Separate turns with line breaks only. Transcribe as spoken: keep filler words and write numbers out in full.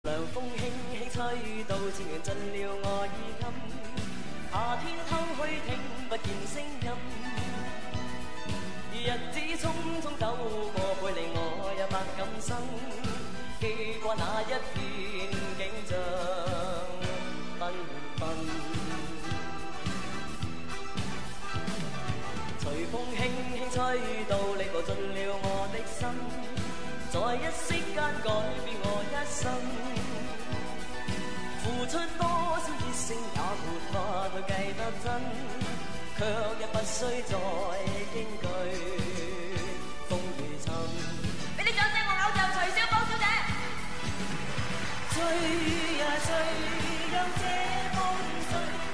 涼風輕輕吹到，漸緣盡了我衣襟。夏天偷去聽不見聲音，日子匆匆走過，背離我也百感生。記掛那一片景象繽紛，隨風輕輕吹到，你抱進了我的心，在一息間改變我一生。付出多少熱誠也沒法去計得真，卻也不需再驚懼風雨侵。俾啲掌聲我偶像徐小寶小姐。追呀追，讓這風吹。